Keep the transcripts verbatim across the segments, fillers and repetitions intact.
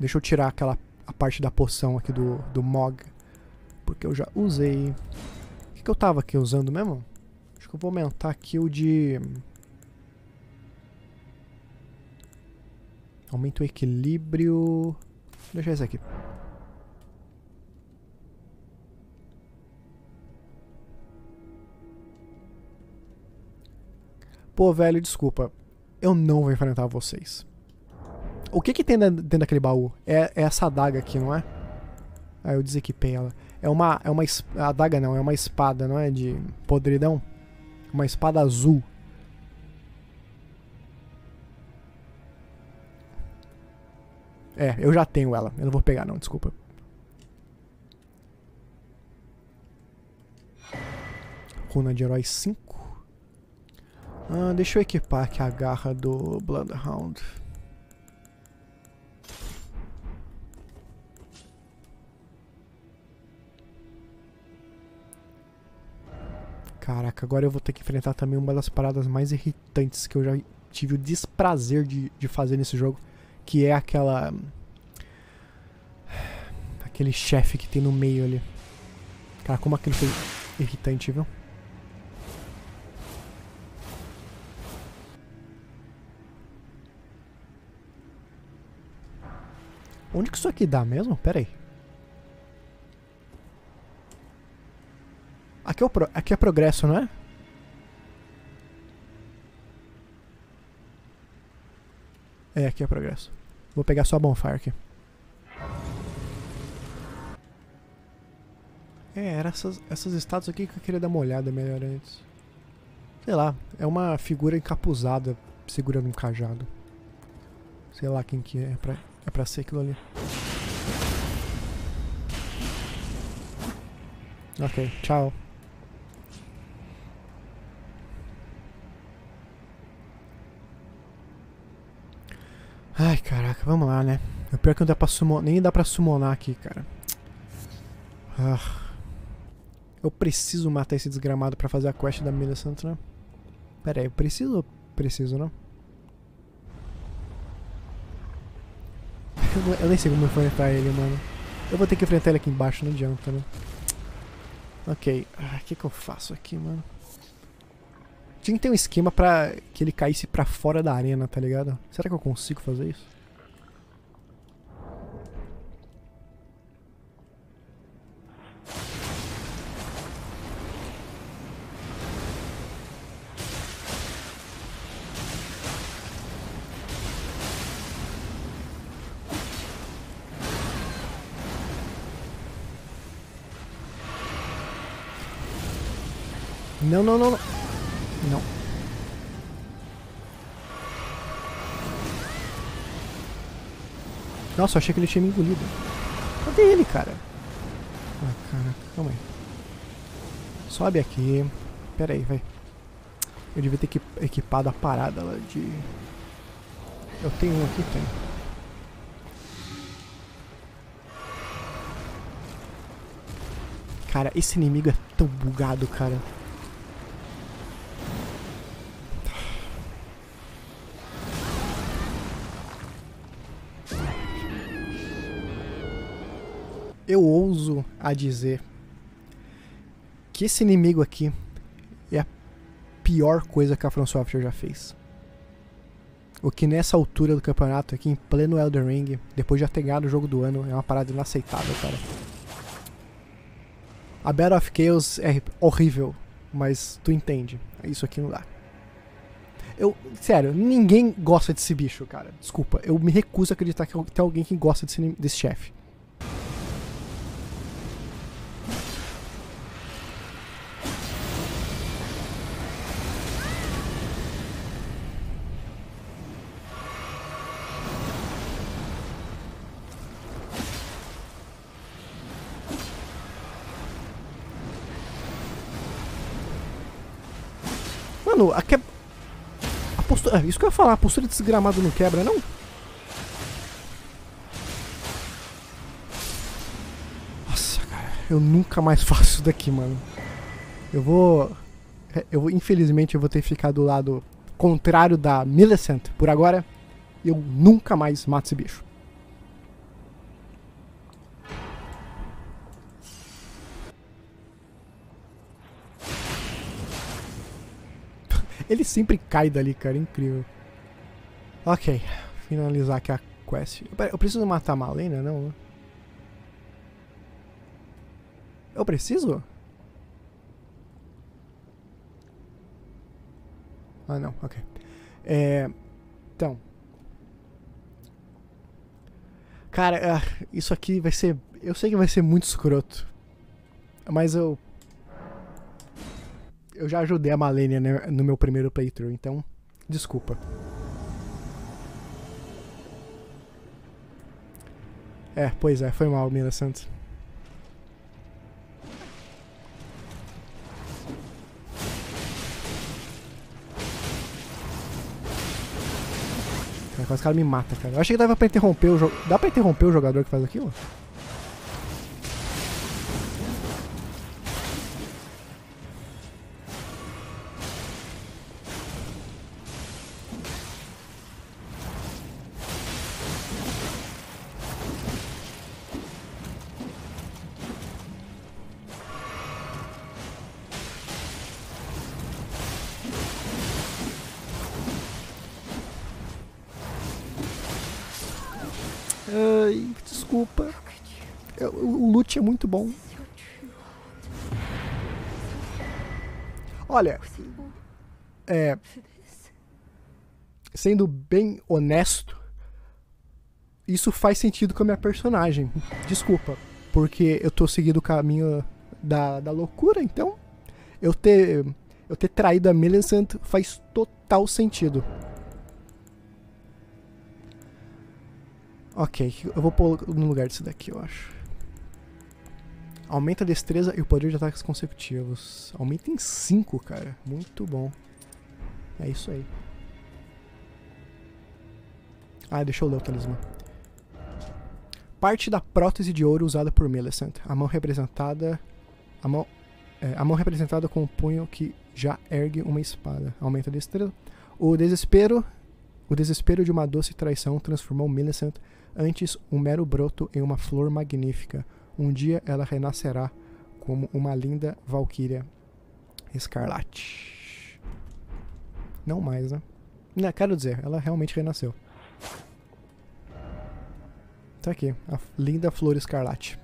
Deixa eu tirar aquela a parte da poção aqui do, do Mog. Porque eu já usei. O que, que eu tava aqui usando mesmo? Acho que eu vou aumentar aqui o de... Aumenta o equilíbrio... Deixa esse aqui. Pô, velho, desculpa. Eu não vou enfrentar vocês. O que que tem dentro daquele baú? É, é essa adaga aqui, não é? Ah, eu desequipei ela. É uma... É uma a adaga não, é uma espada, não é? De podridão. Uma espada azul. É, eu já tenho ela. Eu não vou pegar não, desculpa. Runa de herói cinco. Ah, deixa eu equipar aqui a garra do Bloodhound. Caraca, agora eu vou ter que enfrentar também uma das paradas mais irritantes que eu já tive o desprazer de, de fazer nesse jogo. Que é aquela... Aquele chefe que tem no meio ali. Cara, como aquilo foi irritante, viu? Onde que isso aqui dá mesmo? Pera aí. Aqui é, o pro... aqui é progresso, não é? É, aqui é progresso. Vou pegar só a bonfire aqui. É, eram essas, essas estátuas aqui que eu queria dar uma olhada melhor antes. Sei lá, é uma figura encapuzada segurando um cajado. Sei lá quem que é, é pra, é pra ser aquilo ali. Ok, tchau. Ai, caraca, vamos lá, né? O pior é que não dá pra summonar, nem dá pra summonar aqui, cara. Ah. Eu preciso matar esse desgramado pra fazer a quest da Millicent, né? Pera aí, eu preciso ou preciso, não? Eu, eu nem sei como enfrentar ele, mano. Eu vou ter que enfrentar ele aqui embaixo, não adianta, né? Ok, o ah, que que eu faço aqui, mano? Tinha que ter um esquema pra que ele caísse pra fora da arena, tá ligado? Será que eu consigo fazer isso? Não, não, não, não. Não. Nossa, eu achei que ele tinha me engolido. Cadê ele, cara? Ah, caraca, calma aí. Sobe aqui. Pera aí, vai. Eu devia ter equipado a parada lá de... Eu tenho um aqui, tenho. Cara, esse inimigo é tão bugado, cara. Eu ouso a dizer que esse inimigo aqui é a pior coisa que a From Software já fez. O que nessa altura do campeonato, aqui em pleno Elden Ring, depois de já ter ganhado o jogo do ano, é uma parada inaceitável, cara. A Battle of Chaos é horrível, mas tu entende, isso aqui não dá. Eu, sério, ninguém gosta desse bicho, cara. Desculpa, eu me recuso a acreditar que tem alguém que gosta desse, desse chefe. Mano, a que... a postura... Isso que eu ia falar, a postura desse gramado não quebra, não? Nossa, cara, eu nunca mais faço isso daqui, mano. Eu vou... Eu vou, infelizmente, eu vou ter que ficar do lado contrário da Millicent por agora. E eu nunca mais mato esse bicho. Ele sempre cai dali, cara. Incrível. Ok. Finalizar aqui a quest. Eu preciso matar a Malenia, não? Né? Eu preciso? Ah, não. Ok. É... Então... Cara, isso aqui vai ser... Eu sei que vai ser muito escroto. Mas eu... Eu já ajudei a Malenia no meu primeiro playthrough, então... Desculpa. É, pois é, foi mal, Millicent. Cara, quase que ela me mata, cara. Eu achei que dava pra interromper o jogo. Dá pra interromper o jogador que faz aquilo? Ai, desculpa. Eu, o loot é muito bom. Olha, é, sendo bem honesto, isso faz sentido com a minha personagem. Desculpa, porque eu tô seguindo o caminho da, da loucura, então eu ter, eu ter traído a Millicent faz total sentido. Ok, eu vou pôr no lugar disso daqui, eu acho. Aumenta a destreza e o poder de ataques consecutivos. Aumenta em cinco, cara. Muito bom. É isso aí. Ah, deixa eu ler o talismã. Parte da prótese de ouro usada por Millicent. A mão representada... A mão, é, a mão representada com o punho que já ergue uma espada. Aumenta a destreza. O desespero... O desespero de uma doce traição transformou Millicent, antes um mero broto, em uma flor magnífica. Um dia ela renascerá como uma linda valquíria escarlate. Não mais, né? Não, quero dizer, ela realmente renasceu. Tá aqui, a linda flor escarlate.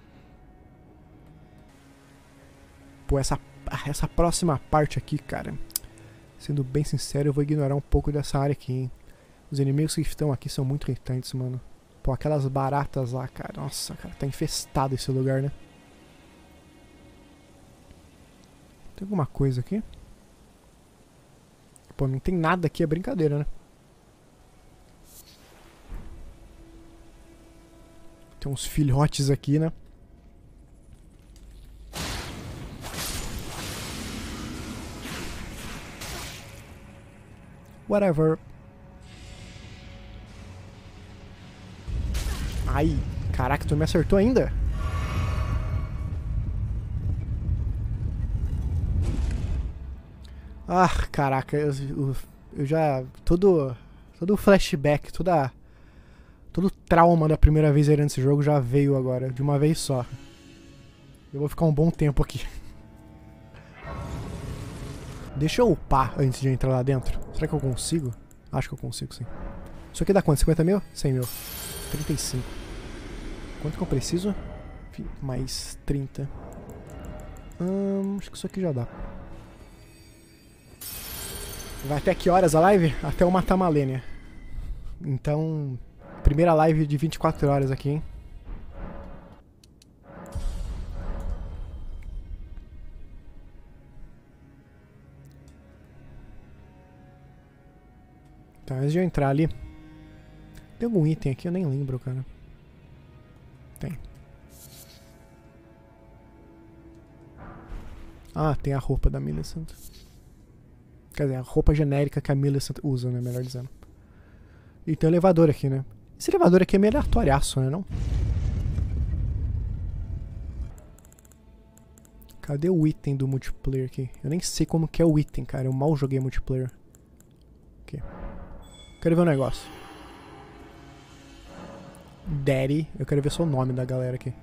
Pô, essa, essa próxima parte aqui, cara, sendo bem sincero, eu vou ignorar um pouco dessa área aqui, hein? Os inimigos que estão aqui são muito irritantes, mano. Pô, aquelas baratas lá, cara. Nossa, cara, tá infestado esse lugar, né? Tem alguma coisa aqui? Pô, não tem nada aqui, é brincadeira, né? Tem uns filhotes aqui, né? Whatever. Ai, caraca, tu me acertou ainda? Ah, caraca, eu, eu já... Todo... Todo flashback, toda... Todo trauma da primeira vez zerando esse jogo já veio agora, de uma vez só. Eu vou ficar um bom tempo aqui. Deixa eu upar antes de entrar lá dentro. Será que eu consigo? Acho que eu consigo, sim. Isso aqui dá quanto? cinquenta mil? cem mil. trinta e cinco. Quanto que eu preciso? Mais trinta. Hum, acho que isso aqui já dá. Vai até que horas a live? Até eu matar a Malenia. Então, primeira live de vinte e quatro horas aqui, hein? Tá, antes de eu entrar ali... Tem algum item aqui? Eu nem lembro, cara. Tem. Ah, tem a roupa da Millicent. Quer dizer, a roupa genérica que a Millicent usa, né? Melhor dizendo. E tem o elevador aqui, né? Esse elevador aqui é meio aleatoriaço, né? Não? Cadê o item do multiplayer aqui? Eu nem sei como que é o item, cara. Eu mal joguei multiplayer. Aqui. Quero ver um negócio. Daddy. Eu quero ver só o nome da galera aqui.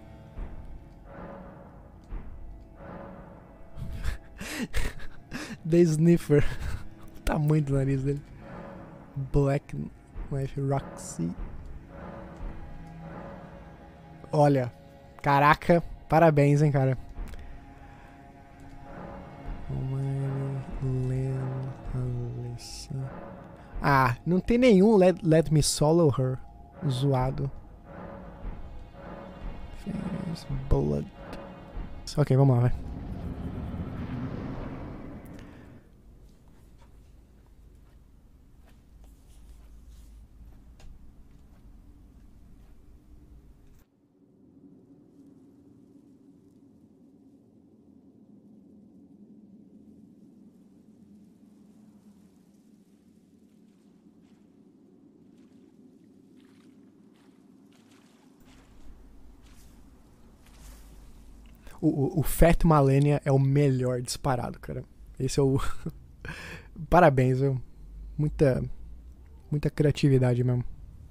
The Sniffer. tamanho do nariz dele. Black Knife Roxy. Olha, caraca, parabéns, hein, cara. Ah, não tem nenhum Let, Let Me Solo Her zoado. Blood. Ok, vamos lá, vai. O, o, o Fat Malenia é o melhor disparado, cara. Esse é o... Parabéns, viu? Muita... Muita criatividade mesmo.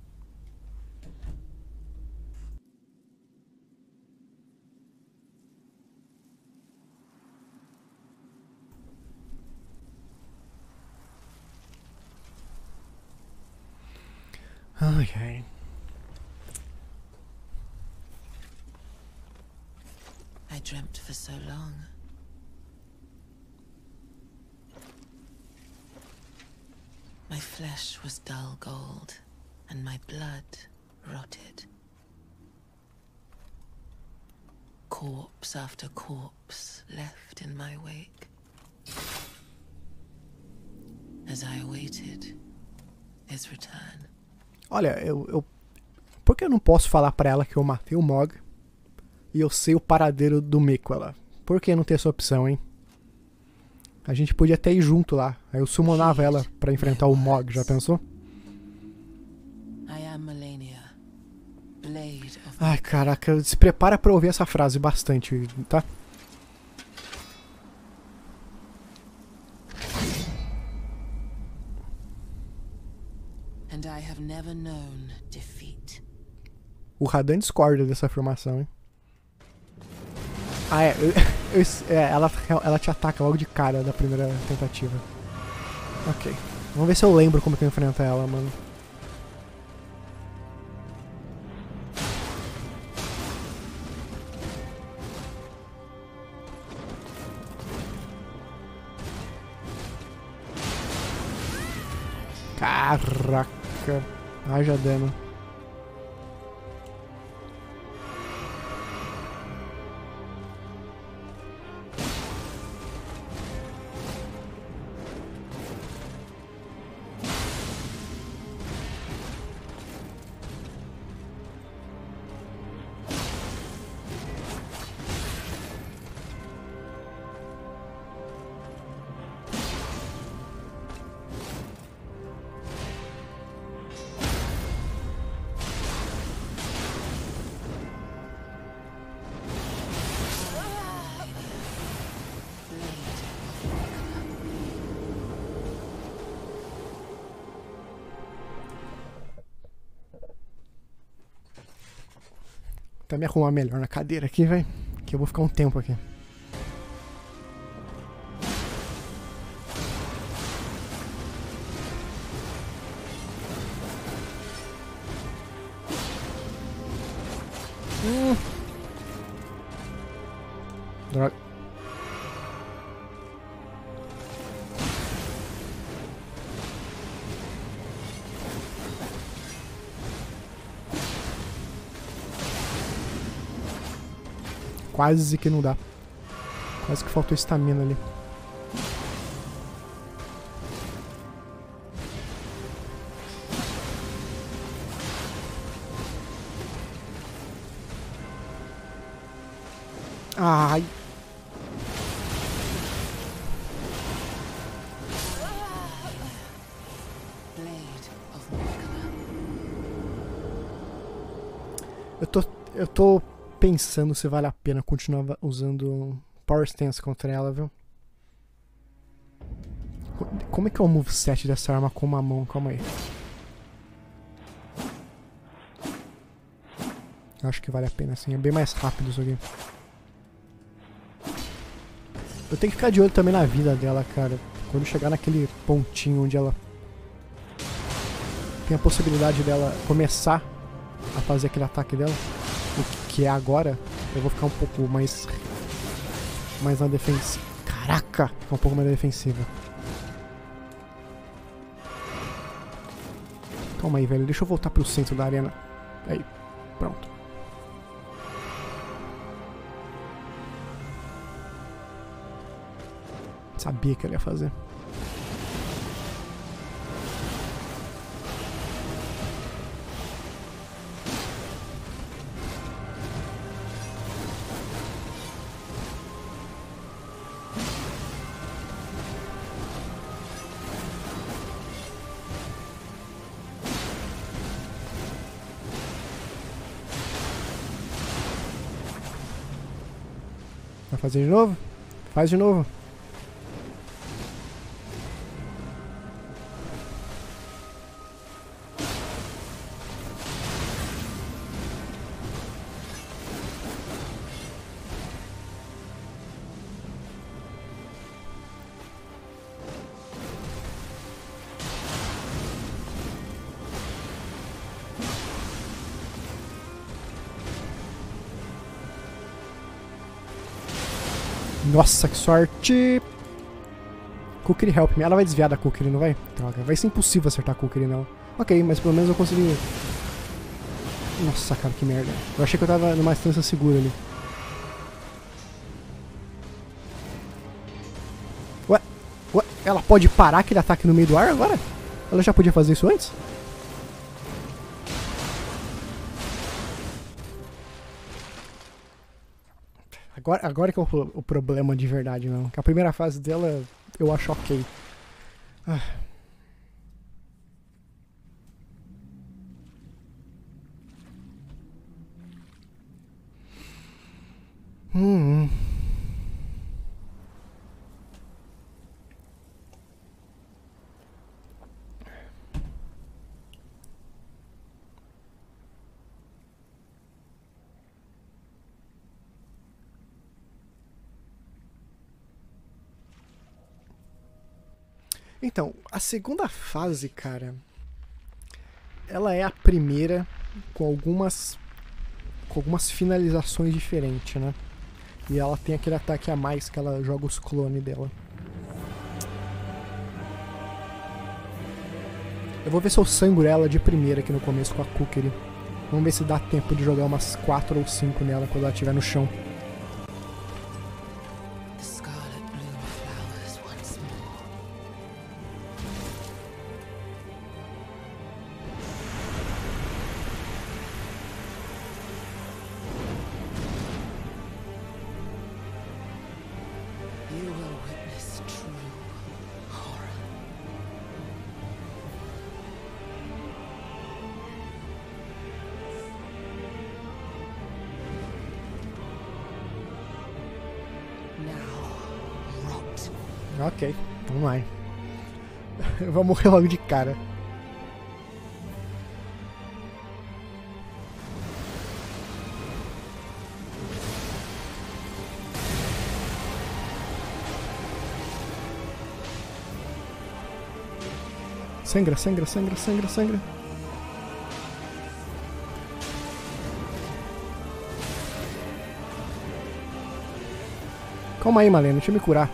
Ai, ai. I dreamt for so long. My flesh was dull gold, and my blood rotted. Corpse after corpse left in my wake. As I awaited his return. Olha, eu, eu... Por que eu não posso falar pra ela que eu matei o Mog e eu sei o paradeiro do Miquella? Por que não ter essa opção, hein? A gente podia até ir junto lá. Aí eu summonava ela pra enfrentar o Mog, já pensou? Ai, caraca, se prepara pra ouvir essa frase bastante, tá? And I have never known defeat. O Radan discorda dessa afirmação, hein? Ah, é, eu, eu, é ela, ela te ataca logo de cara da primeira tentativa. Ok. Vamos ver se eu lembro como que eu enfrento ela, mano. Caraca. Haja dano. Até me arrumar melhor na cadeira aqui, velho. Que eu vou ficar um tempo aqui. Hum. Droga. Quase que não dá. Quase que faltou estamina ali. Ai. Eu tô, eu tô pensando se vale a pena continuar usando Power Stance contra ela, viu? Como é que é o moveset dessa arma com uma mão? Calma aí. Acho que vale a pena, sim. É bem mais rápido isso aqui. Eu tenho que ficar de olho também na vida dela, cara. Quando chegar naquele pontinho onde ela tem a possibilidade dela começar a fazer aquele ataque dela, o que é agora, eu vou ficar um pouco mais mais na defensiva. Caraca, ficar um pouco mais na defensiva. Calma aí, velho, deixa eu voltar pro centro da arena. Aí, pronto. Sabia que ele ia fazer. Vai fazer de novo? Faz de novo. Nossa, que sorte! Kukri help me. Ela vai desviar da Kukri, não vai? Droga, vai ser impossível acertar a Kukri nela. Ok, mas pelo menos eu consegui... Nossa, cara, que merda. Eu achei que eu tava numa distância segura ali. Ué? Ué? Ela pode parar aquele ataque no meio do ar agora? Ela já podia fazer isso antes? Agora, agora que é o, o problema de verdade, não. Que a primeira fase dela eu acho ok. Ah. Hum. Então, a segunda fase, cara, ela é a primeira com algumas com algumas finalizações diferentes, né? E ela tem aquele ataque a mais que ela joga os clones dela. Eu vou ver se eu sangro ela de primeira aqui no começo com a Kukri. Vamos ver se dá tempo de jogar umas quatro ou cinco nela quando ela estiver no chão. Ok, vamos lá. Eu vou morrer logo de cara. Sangra, sangra, sangra, sangra, sangra. Calma aí, Malena, deixa eu me curar.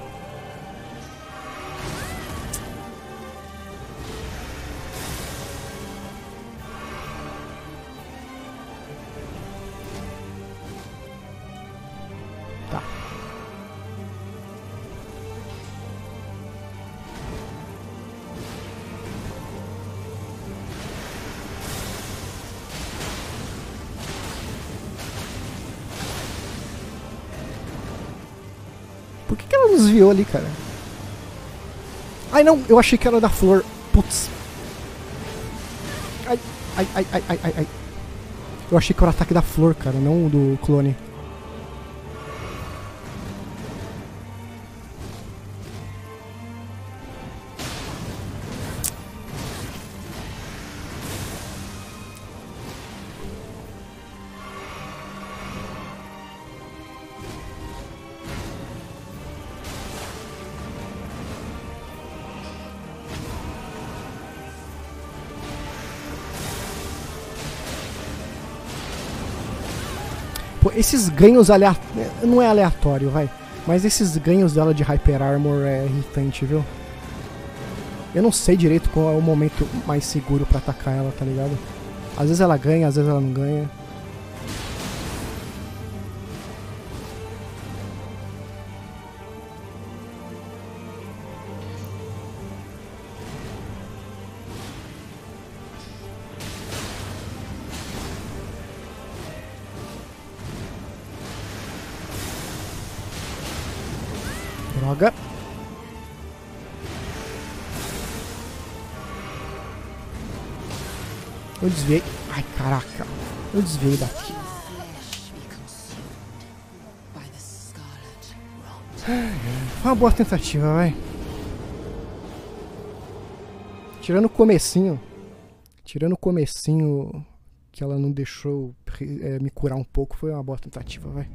Por que, que ela desviou ali, cara? Ai, não, eu achei que era da flor. Putz. Ai, ai, ai, ai, ai, ai, ai. Eu achei que era o ataque da flor, cara, não do clone. Pô, esses ganhos aleatórios... Não é aleatório, vai. Mas esses ganhos dela de Hyper Armor é irritante, viu? Eu não sei direito qual é o momento mais seguro pra atacar ela, tá ligado? Às vezes ela ganha, às vezes ela não ganha. Droga. Eu desviei. Ai, caraca. Eu desviei daqui. Foi uma boa tentativa, vai. Tirando o comecinho. Tirando o comecinho que ela não deixou é, me curar um pouco, foi uma boa tentativa, vai.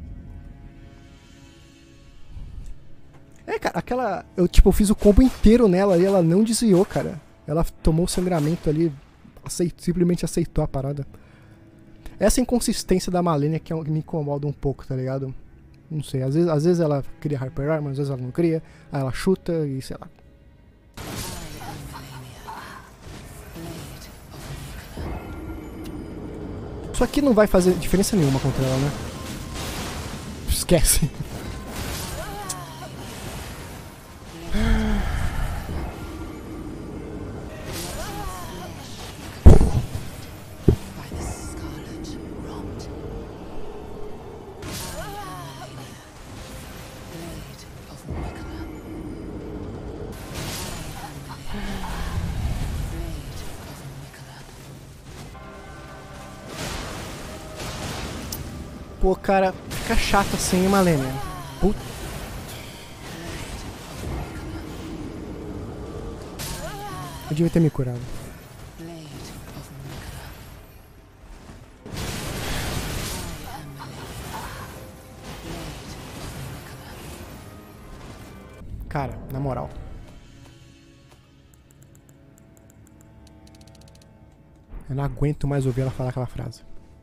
É, cara, aquela... Eu, tipo, eu fiz o combo inteiro nela e ela não desviou, cara. Ela tomou o sangramento ali, aceit... simplesmente aceitou a parada. Essa inconsistência da Malenia que me incomoda um pouco, tá ligado? Não sei, às vezes, às vezes ela cria Hyper Armor, às vezes ela não cria. Aí ela chuta e sei lá. Isso aqui não vai fazer diferença nenhuma contra ela, né? Esquece. Pô, cara, fica chato assim, hein, Malenia? Puta. Eu devia ter me curado. Cara, na moral. Eu não aguento mais ouvir ela falar aquela frase.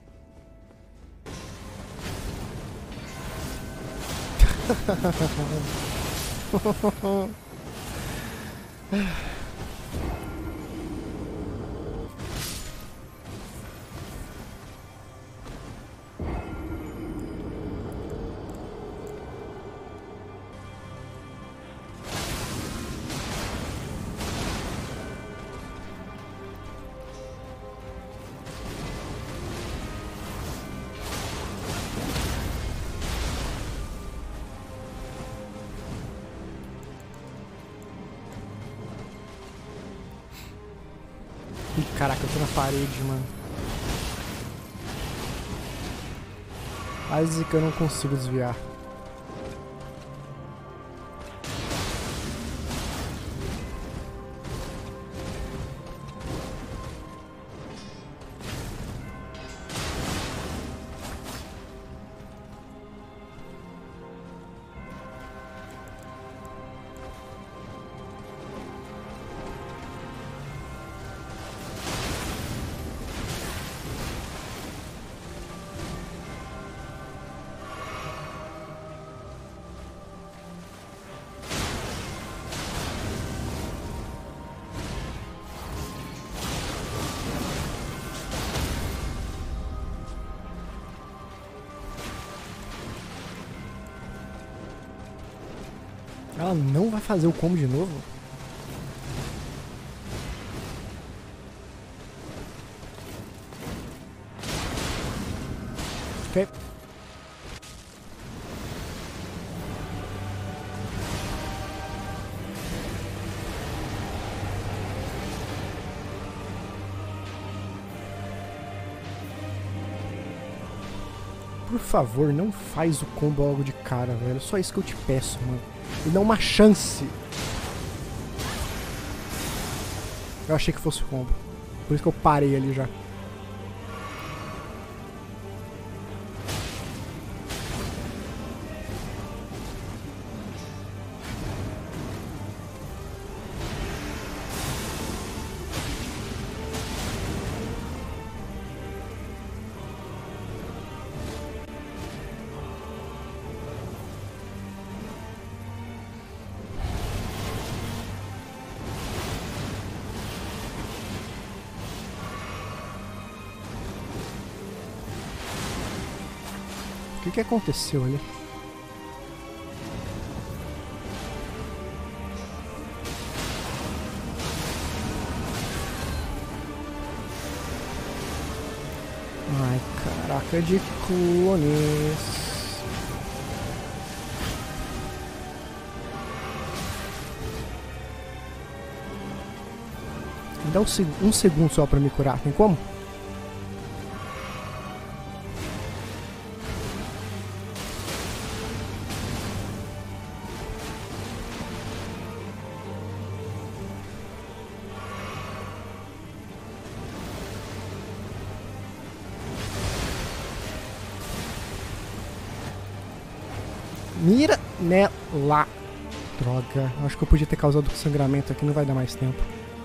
Ih, caraca, eu tô na parede, mano. Quase que eu não consigo desviar. Ela não vai fazer o combo de novo? Ok. Por favor, não faz o combo logo de cara, velho. Só isso que eu te peço, mano. E dá uma chance. Eu achei que fosse o combo. Por isso que eu parei ali já. que que aconteceu ali? Ai, caraca de clones. Me dá um, seg um segundo só pra me curar, tem como? Mira nela. Droga. Acho que eu podia ter causado sangramento aqui. Não vai dar mais tempo.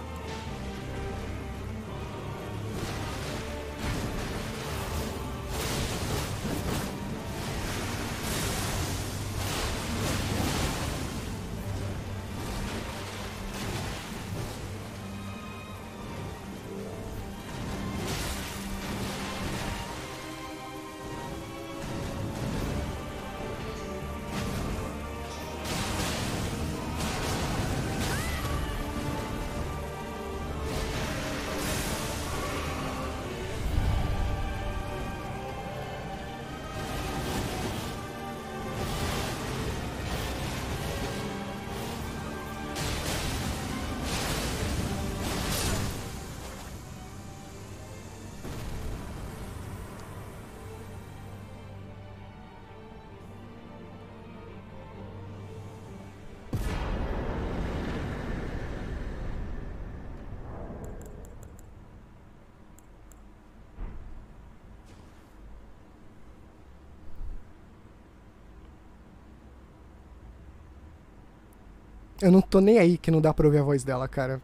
Eu não tô nem aí que não dá pra ouvir a voz dela, cara.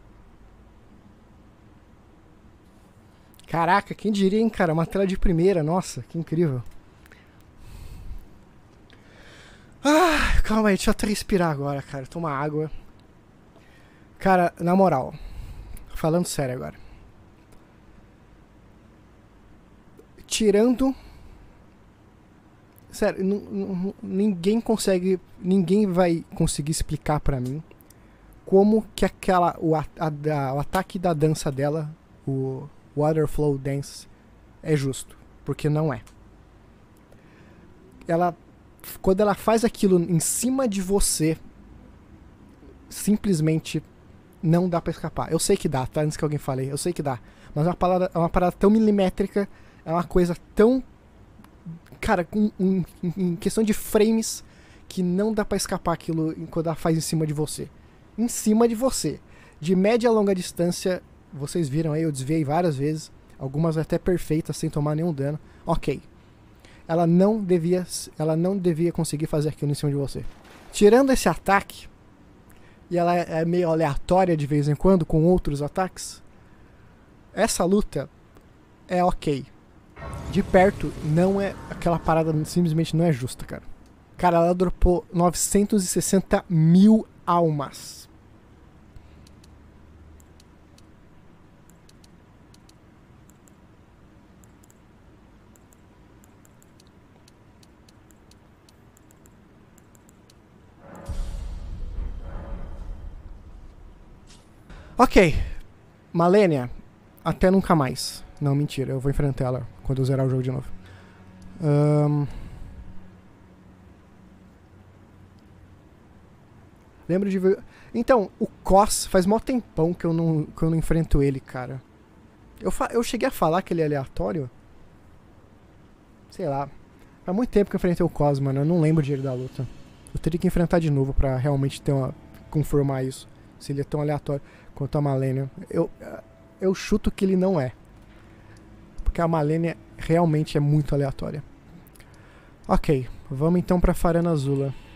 Caraca, quem diria, hein, cara? Uma tela de primeira, nossa, que incrível. Ah, calma aí, deixa eu até respirar agora, cara. Tomar água. Cara, na moral, falando sério agora. Tirando... Sério, ninguém consegue... Ninguém vai conseguir explicar pra mim como que aquela... O, a, a, o ataque da dança dela, o Waterflow Dance, é justo. Porque não é. Ela... Quando ela faz aquilo em cima de você, simplesmente não dá pra escapar. Eu sei que dá, tá? Antes que alguém fale, eu sei que dá. Mas é uma parada, é uma parada tão milimétrica, é uma coisa tão... Cara, com, um, em questão de frames, que não dá pra escapar aquilo quando ela faz em cima de você. Em cima de você. De média a longa distância, vocês viram aí, eu desviei várias vezes, algumas até perfeitas, sem tomar nenhum dano. Ok. Ela não devia, ela não devia conseguir fazer aquilo em cima de você. Tirando esse ataque, e ela é meio aleatória de vez em quando com outros ataques, essa luta é ok. De perto, não é... Aquela parada simplesmente não é justa, cara. Cara, ela dropou novecentos e sessenta mil almas. Ok. Malenia, até nunca mais. Não, mentira, eu vou enfrentar ela quando eu zerar o jogo de novo. Um... Lembro de ver... Então, o Cos faz mó tempão que eu não, que eu não enfrento ele, cara. Eu, fa... eu cheguei a falar que ele é aleatório? Sei lá. Faz muito tempo que eu enfrentei o Cos, mano. Eu não lembro de ele da luta. Eu teria que enfrentar de novo pra realmente ter uma... confirmar isso. Se ele é tão aleatório quanto a Malenia. Eu, eu chuto que ele não é. Porque a Malenia realmente é muito aleatória. Ok, vamos então pra Farana Azula.